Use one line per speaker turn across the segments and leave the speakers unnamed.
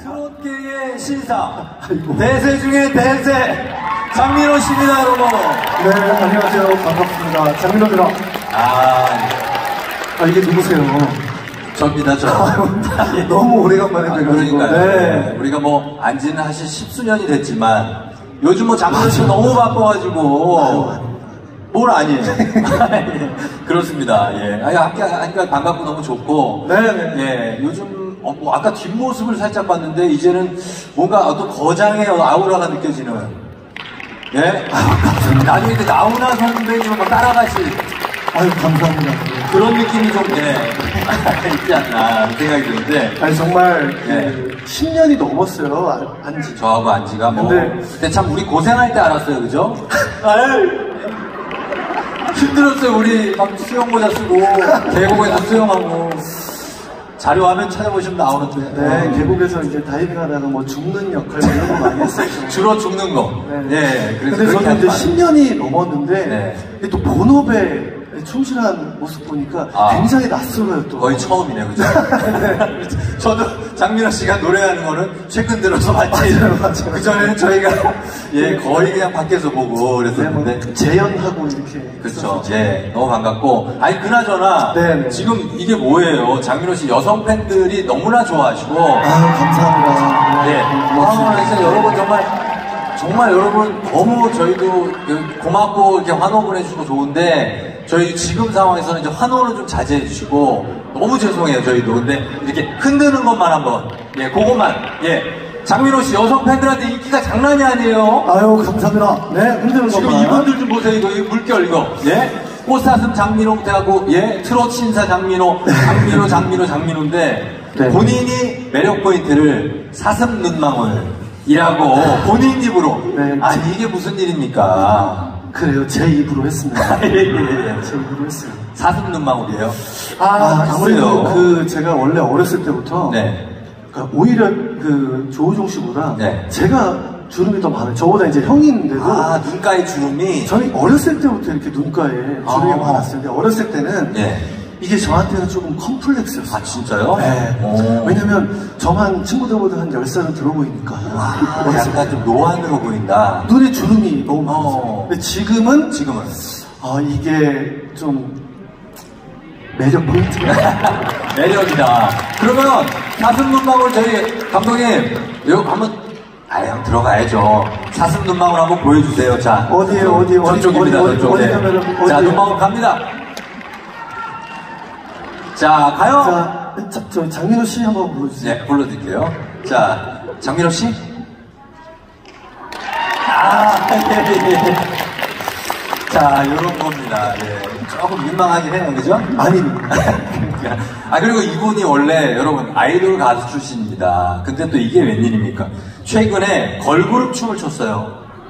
트롯계의 신사, 대세 중의 대세, 장민호 씨입니다, 여러분.
네, 안녕하세요. 반갑습니다. 장민호입니다. 이게 누구세요?
접니다, 저.
너무 오래간만에 뵈가지고.
그러니까요. 네. 우리가 뭐, 안지는 사실 10수년이 됐지만, 요즘 뭐 장민호 씨가 너무 바빠가지고, 뭘 아니에요. 그렇습니다. 예. 함께 하니까 반갑고 너무 좋고.
네네.
예. 요즘, 뭐 아까 뒷모습을 살짝 봤는데, 이제는 뭔가 어떤 거장의 아우라가 느껴지는. 예? 나중에 이제 나훈아 선배님을 막 따라가실.
아유, 감사합니다.
그런 느낌이 좀, 있지 않나, 생각이 드는데.
아니, 정말,
예.
10년이 넘었어요, 안지.
저하고 안지가 뭐.
근데
그때 참 우리 고생할 때 알았어요, 그죠? 힘들었어요. 우리 막 수영모자 쓰고 계곡에서 수영하고 자료 화면 찾아보시면 나오는데.
네, 계곡에서 이제 다이빙 하다가 뭐 죽는 역할 이런 거 많이 했어요.
주로 죽는 거.
네.
예.
근데 저는 이제 10년이 넘었는데
네.
또 본업에 충실한 모습 보니까 굉장히 낯설어요 또.
거의 처음이네요, 그죠? 저도 장민호 씨가 노래하는 거는 최근 들어서 봤지.
맞아요.
그전에는 저희가 거의 그냥 밖에서 보고 그랬었는데.
네, 뭐 재연하고 이렇게.
그렇죠. 예, 너무 반갑고. 아니, 그나저나.
네네.
지금 이게 뭐예요? 장민호 씨 여성 팬들이 너무나 좋아하시고.
감사합니다.
네. 진짜 여러분 정말 여러분 너무 저희도 고맙고 이렇게 환호 보내주시고 좋은데 저희 지금 상황에서는 이제 환호는 좀 자제해 주시고 너무 죄송해요 저희도. 근데 이렇게 흔드는 것만 한번 그것만 장민호 씨 여성 팬들한테 인기가 장난이 아니에요.
아유 감사합니다. 네 흔드는
지금
것만.
이분들 좀 보세요. 이거 물결 이거 꽃사슴 장민호부터 하고 트롯 신사 장민호인데
네.
본인이 매력 포인트를 사슴 눈망울이라고 본인 입으로.
네.
아니 이게 무슨 일입니까?
그래요. 제 입으로 했습니다. 제 입으로 했어요.
사슴 눈망울이에요?
아무래도 제가 원래 어렸을 때부터 그러니까 오히려 조우종 씨보다 제가 주름이 더 많아요. 저보다 이제 형인데도
눈가에 주름이.
저는 어렸을 때부터 이렇게 눈가에 주름이 많았어요. 근데 어렸을 때는 이게 저한테는 조금 컴플렉스였어요.
진짜요?
네. 왜냐면 저만 친구들보다 한 10살은 들어 보이니까.
약간 좀 노안으로 보인다.
눈에 주름이 너무 많았어요. 근데 지금은 이게 좀 매력 포인트가.
매력이다. 그러면 사슴 눈망울 저희 감독님 이거 한번 들어가야죠. 사슴 눈망울 한번 보여주세요. 자,
어디에요?
저쪽입니다. 저쪽에. 자, 눈망울 갑니다. 자, 가요.
저 장민호 씨 한번 불러주세요.
네, 불러드릴게요. 자, 장민호 씨. 자, 요런 겁니다. 조금 민망하긴 해요, 그죠?
아닙니다.
그리고 이분이 원래 여러분 아이돌 가수 출신입니다. 근데 또 이게 웬일입니까? 최근에 걸그룹 춤을 췄어요.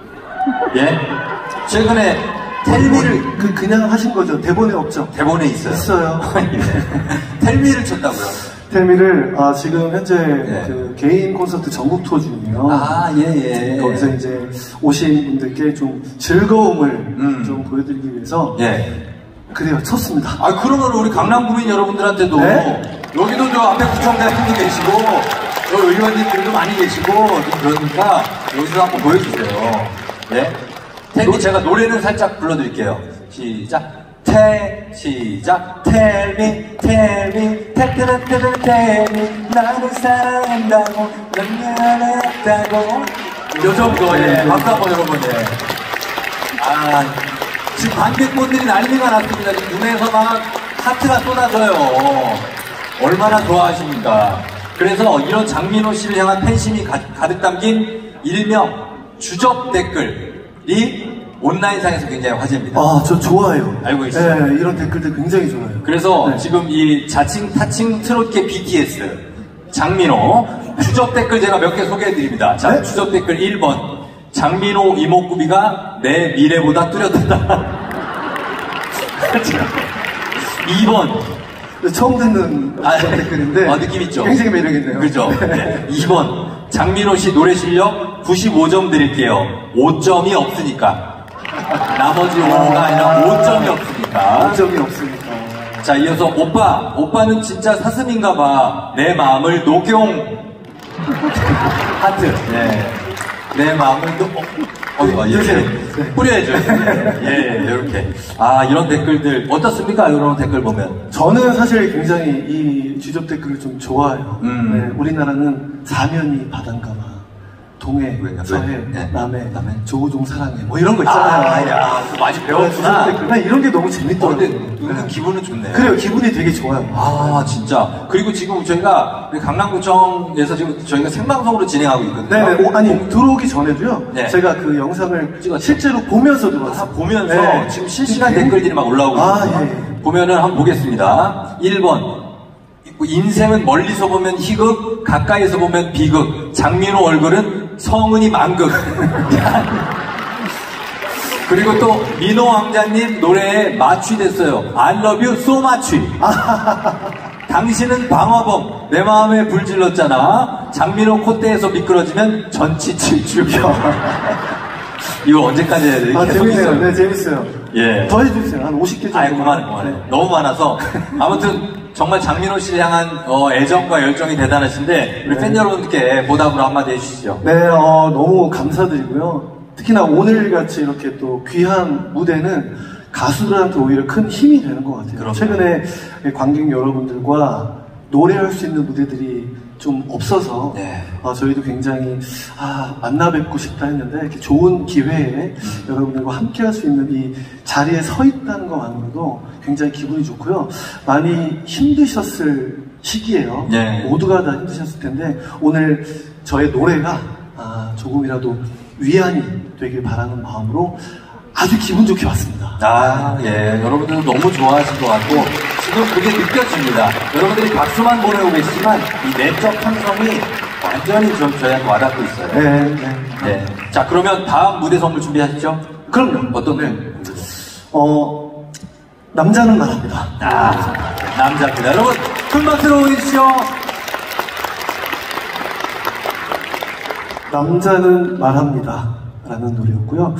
최근에 텔미를
그냥 하신 거죠? 대본에 없죠?
대본에 있어요.
있어요.
텔미를 췄다고요?
텔미를 지금 현재 개인 콘서트 전국 투어 중이에요. 거기서 이제 오신 분들께 좀 즐거움을 좀 보여드리기 위해서 그래요, 쳤습니다.
그러면 우리 강남구민 여러분들한테도 여기도 저 앞에 구청장님도 계시고 의원님들도 많이 계시고 그러니까 여기서 한번 보여주세요. 텔미 제가 노래는 살짝 불러드릴게요. 시작. 시작. 텔미 나를 사랑한다고 난 미안했다고 요 정도. 박수 한번 여러분. 지금 관객분들이 난리가 났습니다. 지금 눈에서 막 하트가 쏟아져요. 얼마나 좋아하십니까? 그래서 이런 장민호 씨를 향한 팬심이 가득 담긴 일명 주접 댓글이 온라인상에서 굉장히 화제입니다.
저 좋아해요.
알고 있어요?
네, 이런 댓글들 굉장히 좋아요.
그래서 지금 이 자칭 타칭 트롯계 BTS 장민호 주접 댓글 제가 몇 개 소개해드립니다. 자, 주접 댓글 1번. 장민호 이목구비가 내 미래보다 뚜렷하다. 2번.
처음 듣는 댓글인데
느낌 있죠?
굉장히 매력있네요.
그렇죠? 2번. 장민호 씨 노래 실력 95점 드릴게요. 5점이 없으니까. 나머지 5가 아니라 5점이 없으니까.
5점이 없으니까.
자, 이어서 오빠는 진짜 사슴인가봐. 내 마음을 녹용. 하트. 네. 내 마음을 또, 이렇게 뿌려야죠. 예, 이렇게. 아, 이런 댓글들, 어떻습니까? 이런 댓글 보면.
저는 사실 굉장히 이 주접 댓글을 좀 좋아해요. 네, 우리나라는 사면이 바닷가마. 동해, 서해, 네. 남해, 조우종 사랑해, 뭐 이런 거 있잖아요.
야, 많이 배웠구나.
이런 게 너무 재밌더라고요.
은근 기분은 좋네요.
그래요, 기분이 되게 좋아요.
아, 진짜. 그리고 지금 저희가 강남구청에서 지금 저희가 생방송으로 진행하고 있거든요.
네네. 아니, 들어오기 전에도요.
네.
제가 그 영상을 실제로 보면서 들어왔어요.
보면서 네. 지금 실시간 댓글들이 막 올라오고 있거든요. 예. 보면은 한번 보겠습니다. 1번. 인생은 멀리서 보면 희극, 가까이서 보면 비극. 장민호 얼굴은 성은이 만극. 그리고 또 민호 왕자님 노래에 마취됐어요. I love you so much. 당신은 방화범, 내 마음에 불 질렀잖아. 장민호 콧대에서 미끄러지면 전치칠 죽여. 이거 언제까지 해야 돼?
재밌네요. 네, 재밌어요.
예.
더 해주세요. 한 50개 정도.
그만해. 네. 너무 많아서. 아무튼 정말 장민호 씨를 향한 애정과 열정이 대단하신데 우리 팬 여러분들께 보답으로 한마디 해주시죠.
네, 너무 감사드리고요. 특히나 오늘같이 이렇게 또 귀한 무대는 가수들한테 오히려 큰 힘이 되는 것 같아요.
그럼요.
최근에 관객 여러분들과 노래할 수 있는 무대들이 좀 없어서
네.
저희도 굉장히 만나 뵙고 싶다 했는데 이렇게 좋은 기회에 여러분들과 함께 할 수 있는 이 자리에 서 있다는 것만으로도 굉장히 기분이 좋고요. 많이 힘드셨을 시기예요.
네.
모두가 다 힘드셨을 텐데 오늘 저의 노래가 조금이라도 위안이 되길 바라는 마음으로 아주 기분 좋게 왔습니다.
예. 여러분들도 너무 좋아하실 것 같고 지금 그게 느껴집니다. 여러분들이 박수만 보내고 계시지만 이 내적 함성이 완전히 저희한테 와닿고 있어요.
네.
자, 그러면 다음 무대 선물 준비하시죠?
그럼요.
어떤?
네. 남자는 말합니다.
남자입니다. 여러분, 큰 박수로 보내주시죠.
남자는 말합니다. 라는 노래였고요.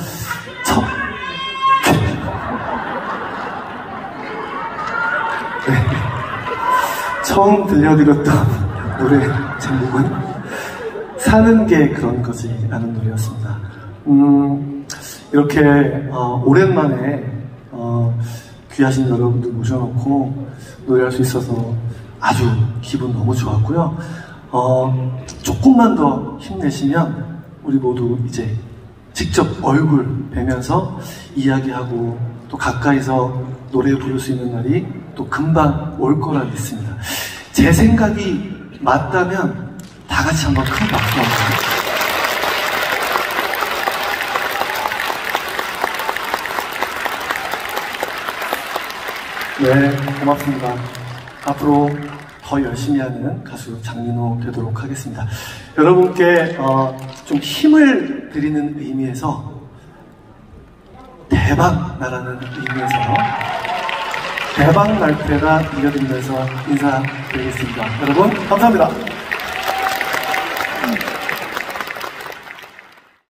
처음 들려드렸던 노래 제목은 사는 게 그런 거지 라는 노래였습니다. 이렇게 오랜만에 귀하신 여러분들 모셔놓고 노래할 수 있어서 아주 기분 너무 좋았고요. 조금만 더 힘내시면 우리 모두 이제 직접 얼굴 뵈면서 이야기하고 또 가까이서 노래 부를 수 있는 날이 또 금방 올 거라 믿습니다. 제 생각이 맞다면 다 같이 한번 큰 박수 한번. 네, 고맙습니다. 앞으로 더 열심히 하는 가수 장민호 되도록 하겠습니다. 여러분께 좀 힘을 드리는 의미에서 대박 나라는 의미에서 대박 날 때가 이어드리면서 인사드리겠습니다. 여러분 감사합니다.